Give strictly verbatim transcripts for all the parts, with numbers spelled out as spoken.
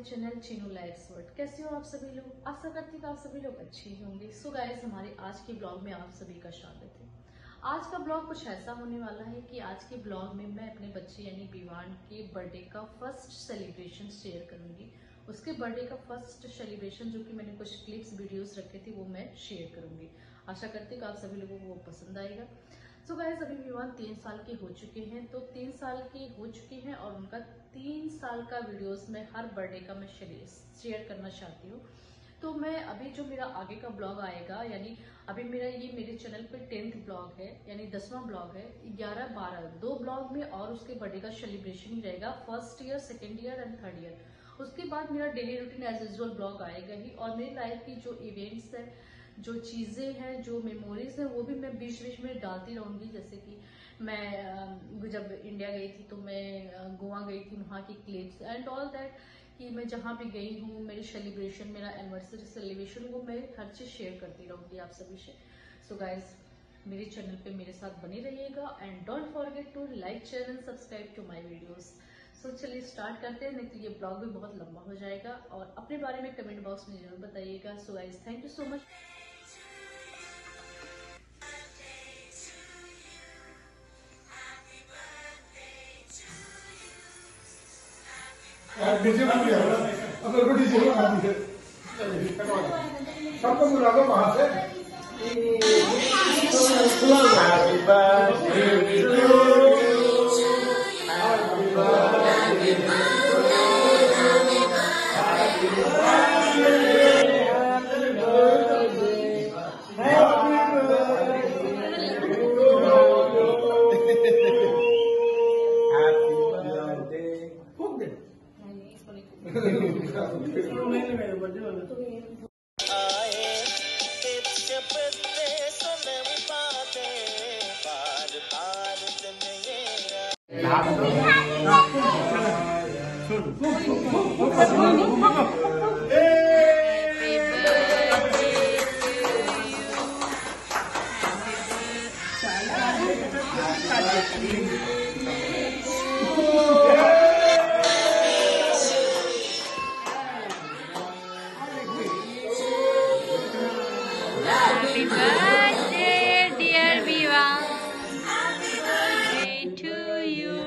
Channel Chinu lights world. कैसे हो आप सभी लोग? आशा करती हूँ आप सभी लोग अच्छे ही होंगे। सो गाइस, हमारे आज के ब्लॉग में आप सभी का स्वागत है। आज का ब्लॉग कुछ ऐसा होने वाला है कि आज के ब्लॉग में मैं अपने बच्चे यानी विवान के बर्थडे का फर्स्ट सेलिब्रेशन शेयर करूंगी। उसके बर्थडे का फर्स्ट सेलिब्रेशन जो कि मैंने कुछ क्लिप्स वीडियोस रखे थे वो मैं शेयर करूंगी। आशा करती हूँ कि आप सभी लोगों को वो पसंद आएगा। सो so गाइस, अभी विवान तीन साल के हो चुके हैं, तो तीन साल के हो चुके हैं और उनका तीन साल का वीडियोस में हर बर्थडे का मैं शेयर करना चाहती हूँ। तो मैं अभी जो मेरा आगे का ब्लॉग आएगा, यानी अभी मेरा ये मेरे चैनल पे टेंथ ब्लॉग है, यानी दसवां ब्लॉग है, ग्यारह बारह दो ब्लॉग में और उसके बर्थडे का सेलिब्रेशन ही रहेगा, first year, second year and third year. उसके बाद मेरा daily routine as usual blog आएगा ही, और मेरी लाइफ की जो इवेंट्स है, जो चीज़ें हैं, जो मेमोरीज हैं, वो भी मैं बीच बीच में डालती रहूँगी। जैसे कि मैं जब इंडिया गई थी तो मैं गोवा गई थी, वहाँ की क्लिप्स एंड ऑल दैट, कि मैं जहाँ भी गई हूँ, मेरी सेलिब्रेशन, मेरा एनिवर्सरी सेलिब्रेशन, वो मैं हर चीज़ शेयर करती रहूँगी आप सभी से। सो गाइज, मेरे चैनल पे मेरे साथ बने रहिएगा and don't forget to like share and subscribe to my videos. So चलिए स्टार्ट करते हैं, नहीं तो ये ब्लॉग भी बहुत लंबा हो जाएगा। और अपने बारे में कमेंट बॉक्स में जरूर बताइएगा। So guys, thank you so much. DJ बन गया ना, अब मेरे को डीजे बना दी है, सबको बुला दो वहां से। Happy birthday to you, happy birthday to you, happy birthday, happy birthday, happy birthday. फूक दे। Happy birthday, dear Viva. Happy birthday to you.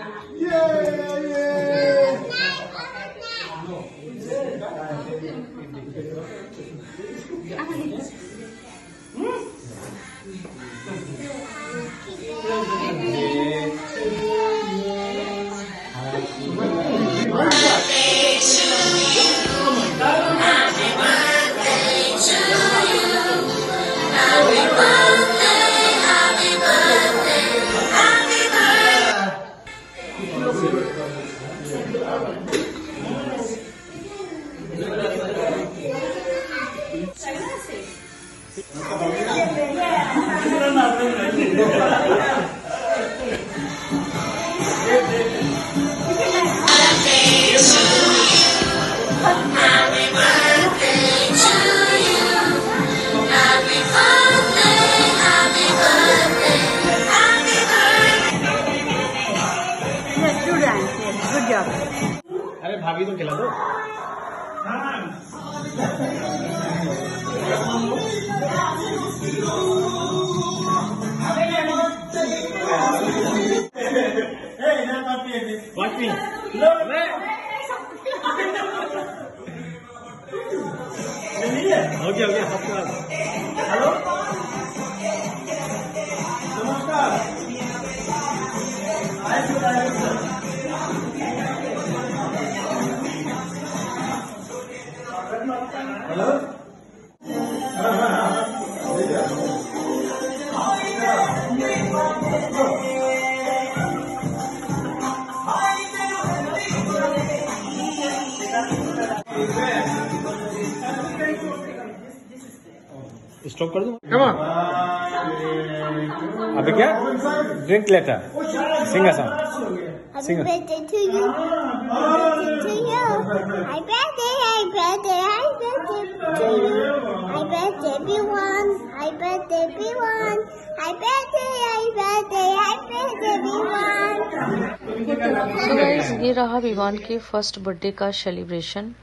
Good job. अरे भाभी तो खिला दो। हो गया हो गया। हेलो, नमस्कार। हेलो, स्टॉप कर दूं? Come on. अभी क्या? Drink later, sing a song. Happy birthday to you. Happy birthday to you. Happy birthday, happy birthday, happy birthday to you. Happy birthday everyone. Happy birthday everyone. Happy birthday, happy birthday, happy birthday everyone. So guys, ये रहा विवान के first birthday का celebration.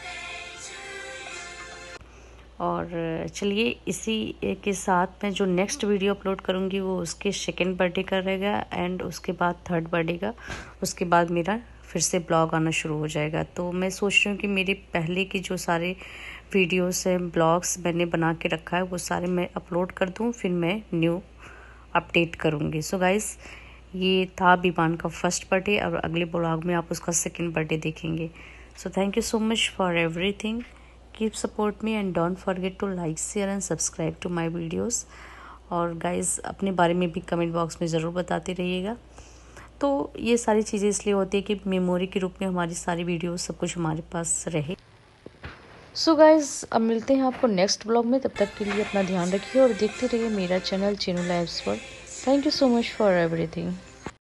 और चलिए इसी के साथ मैं जो नेक्स्ट वीडियो अपलोड करूँगी वो उसके सेकेंड बर्थडे का रहेगा एंड उसके बाद थर्ड बर्थडे का। उसके बाद मेरा फिर से ब्लॉग आना शुरू हो जाएगा। तो मैं सोच रही हूँ कि मेरे पहले की जो सारे वीडियोस हैं, ब्लॉग्स मैंने बना के रखा है, वो सारे मैं अपलोड कर दूँ, फिर मैं न्यू अपडेट करूँगी। सो गाइस, ये था विवान का फर्स्ट बर्थडे और अगले ब्लॉग में आप उसका सेकेंड बर्थडे देखेंगे। So thank you so much for everything. Keep support me and don't forget to like, share and subscribe to my videos. और गाइस, अपने बारे में भी कमेंट बॉक्स में ज़रूर बताते रहिएगा। तो ये सारी चीज़ें इसलिए होती है कि मेमोरी के रूप में हमारी सारी वीडियोस सब कुछ हमारे पास रहे। सो so गाइस, अब मिलते हैं आपको नेक्स्ट ब्लॉग में। तब तक के लिए अपना ध्यान रखिए और देखते रहिए मेरा channel Chinu lives world. Thank you so much for everything.